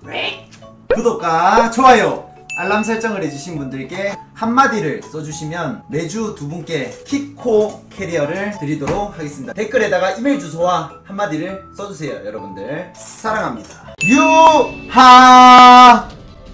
구독과 좋아요 알람 설정을 해주신 분들께 한마디를 써주시면 매주 두 분께 키코 캐리어를 드리도록 하겠습니다. 댓글에다가 이메일 주소와 한마디를 써주세요. 여러분들 사랑합니다. 유하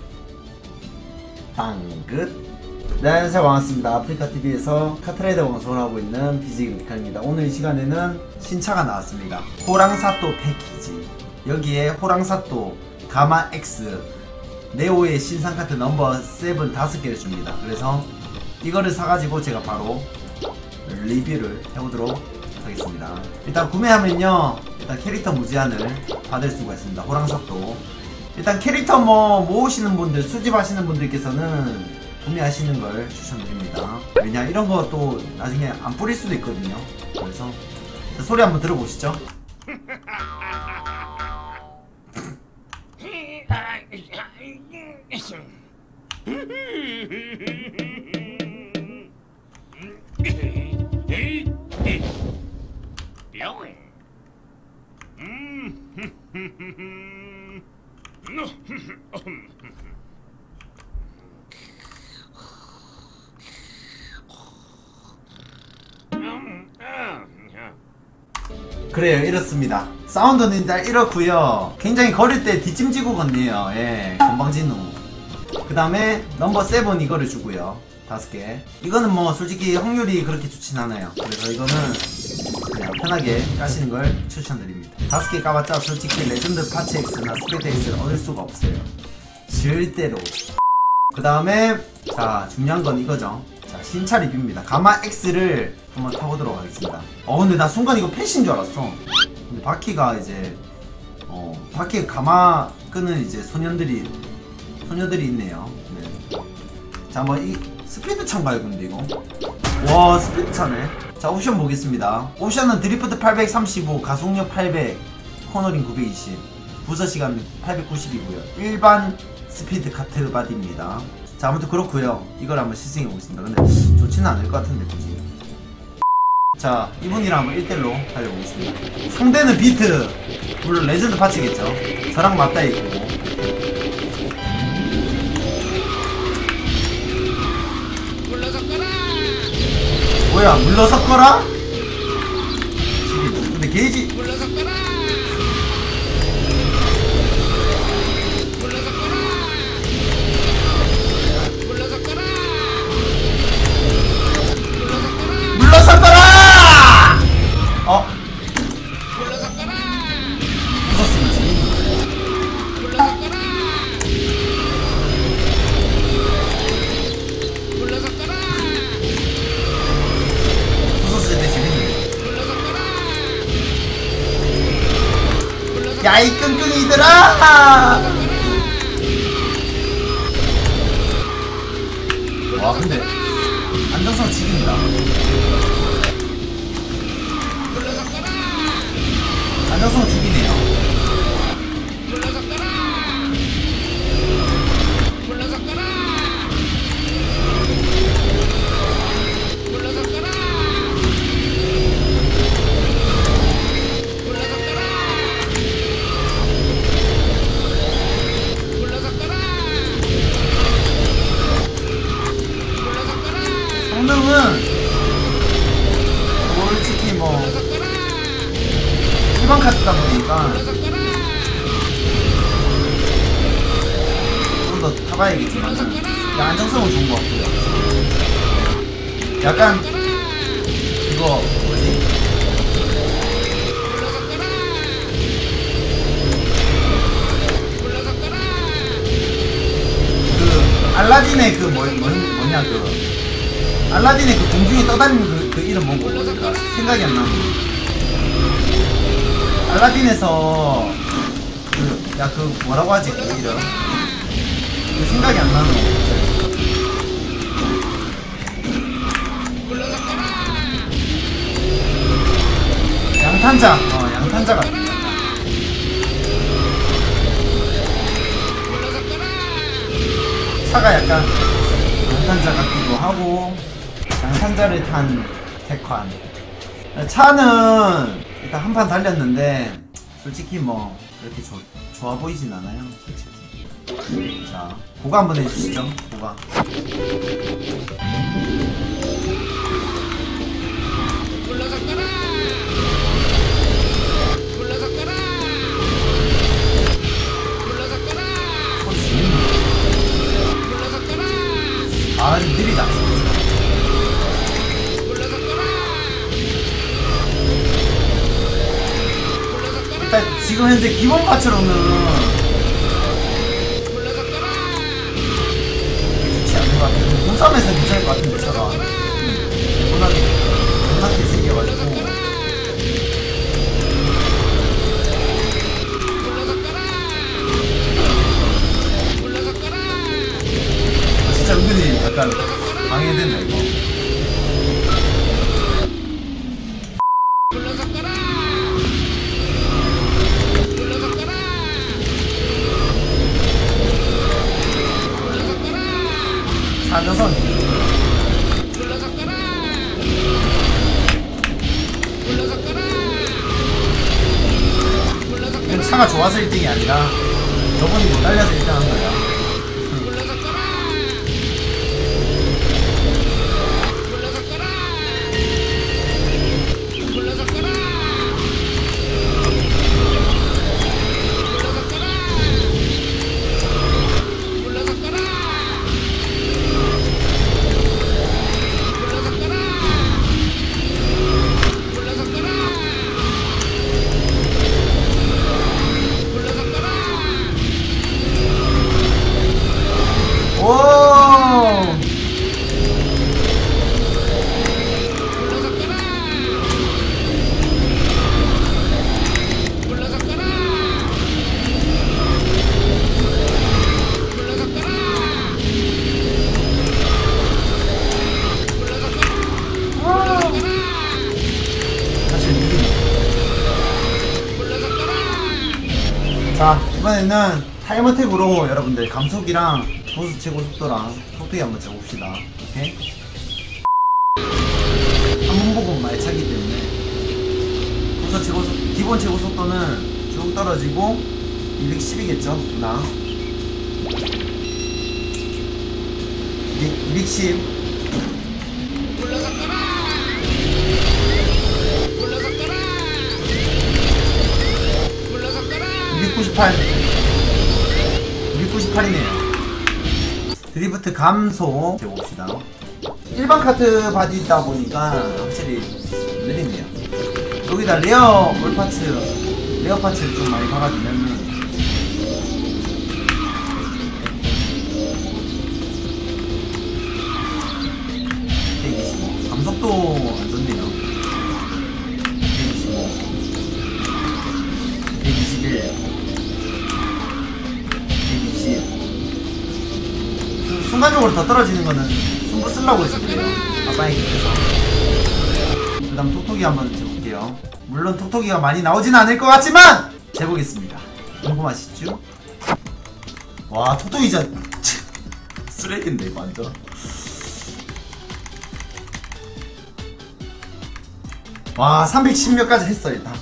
빵긋. 네, 안녕하세요. 반갑습니다. 아프리카TV에서 카트라이더 방송을 하고 있는 BJ금티카입니다. 오늘 이 시간에는 신차가 나왔습니다. 호랑사또 패키지. 여기에 호랑사또, 가마X, 네오의 신상 카트 넘버 7 5개를 줍니다. 그래서 이거를 사가지고 제가 바로 리뷰를 해보도록 하겠습니다. 일단 구매하면요, 일단 캐릭터 무제한을 받을 수가 있습니다. 호랑사또. 일단 캐릭터 모으시는 분들, 수집하시는 분들께서는 구매하시는 걸 추천드립니다. 왜냐, 이런 거 또 나중에 안 뿌릴 수도 있거든요. 그래서 소리 한번 들어보시죠. 그래요, 이렇습니다. 사운드는 다 이렇고요. 굉장히 걸을 때 뒷짐지고 걷네요. 예, 건방진우. 그 다음에 넘버 7 이거를 주고요. 5개. 이거는 뭐 솔직히 확률이 그렇게 좋진 않아요. 그래서 이거는 그냥 편하게 까시는 걸 추천드립니다. 5개 까봤자 솔직히 레전드 파츠 X나 스페드 X를 얻을 수가 없어요. 절대로. 그 다음에 자, 중요한 건 이거죠. 자, 신차 리뷰입니다. 가마 X를 한번 타보도록 하겠습니다. 근데 나 순간 이거 펫인 줄 알았어. 근데 바퀴가 이제 바퀴 가마 끄는 이제 소녀들이 있네요. 네. 자, 뭐 이 스피드 차인가요, 근데 이거? 와, 스피드 차네. 자, 옵션 보겠습니다. 옵션은 드리프트 835, 가속력 800, 코너링 920, 부서 시간 890이고요. 일반 스피드 카트 바디입니다. 자, 아무튼 그렇고요. 이걸 한번 시승해 보겠습니다. 근데 좋지는 않을 것 같은데 굳이. 자, 이분이랑 한번 1대1로 달려보겠습니다. 상대는 비트, 물론 레전드 파츠겠죠. 저랑 맞닿아 있고. 뭐야, 물러섰거라? 근데 게이지 물러섰거라! 무섭습니다. 무섭을 때 재밌네. 야, 이 끙끙이들아! 와, 근데 안정성 지립니다. 안정성 죽이네요. 성능은 솔직히 뭐 일반 카트다 보니까 좀 더 타봐야겠지만 안정성은 좋은 것 같고요. 약간 이거 뭐지? 그 알라딘의 그 뭐냐 그 알라딘의 그 공중에 떠다니는 그 이름 뭔가 생각이 안 나네. 알라딘에서 그 뭐라고 하지, 그 이름 그 생각이 안 나네. 양탄자, 양탄자 같아. 차가 약간 양탄자 같기도 하고, 양탄자를 탄 테칸. 차는 일단 한판 달렸는데 솔직히 뭐 그렇게 좋아 보이진 않아요 솔직히. 자 고가 한번 해주시죠. 고가 굴러섞어라 굴러섞어라 굴러섞어라 소리 지르네. 굴러섞어라 아 느리다. 굴러섞어라 굴러섞어라 일단 지금 현재 기본 파츠로는 굴러섞어라 좋지 않은 것 같아요. 공싸움에서 괜찮을 것 같은데 차가 워낙에 생겨가지고. 진짜 은근히 약간 방해된다 이거. 굴러섞어라 굴러섞어라 굴러섞어라 사전선 굴러섞어라 굴러섞어라 이건 차가 좋아서 1등이 아니라 저번이 못 달려서 1등 한 거야. 굴러섞어라 굴러섞어라 굴러섞어라 굴러섞어라 오! 사실 느낌. 자, 이번에는 타이머 탭으로 여러분들 감속이랑 보스 최고 속도랑 속도기 한번 재봅시다. 오케이? 한 번 보고 많이 차기 때문에 보스 최고 기본 최고 속도는 쭉 떨어지고 210이겠죠? 나 210 298 298이네요. 드리프트 감소 재봅시다. 일반 카트 바디다 보니까 확실히 느리네요. 여기다 레어 파츠를 좀 많이 박아주면은 125 감속도 안 좋네요. 125 121 120 순간적으로 더 떨어지는 거는 승부 쓰려고 해서 그래요. 아빠의 곁에서. 그 다음 톡톡이 한번 재볼게요. 물론 톡톡이가 많이 나오진 않을 것 같지만 재보겠습니다. 궁금하시죠? 와 톡톡이 진짜 쓰레기인데 이거 완전. 와 310몇까지 했어 일단.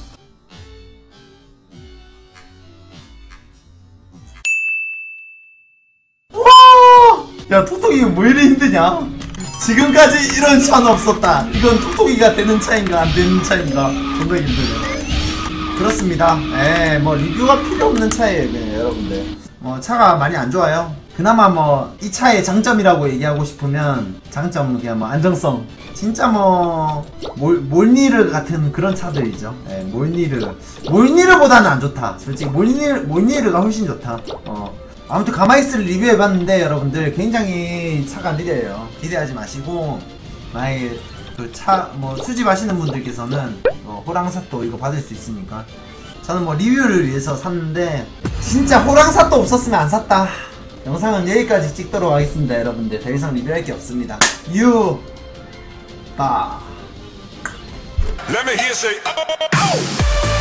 야 톡톡이가 뭐 이리 힘드냐? 지금까지 이런 차는 없었다. 이건 톡톡이가 되는 차인가 안 되는 차인가 존나 힘드네. 그렇습니다. 뭐 리뷰가 필요 없는 차예요 그냥 여러분들. 뭐 차가 많이 안 좋아요. 그나마 뭐 이 차의 장점이라고 얘기하고 싶으면 장점은 그냥 뭐 안정성. 진짜 뭐 몰니르 같은 그런 차들이죠. 몰니르보다는 안 좋다. 솔직히 몰니르가 훨씬 좋다. 아무튼 가마이스를 리뷰해봤는데 여러분들 굉장히 차가 느려요. 기대하지 마시고 만약에 그 차 뭐 수집하시는 분들께서는 호랑사또 이거 받을 수 있으니까. 저는 뭐 리뷰를 위해서 샀는데 진짜 호랑사또 없었으면 안 샀다. 영상은 여기까지 찍도록 하겠습니다. 여러분들 더 이상 리뷰할 게 없습니다. 빠. Let me hear say, oh!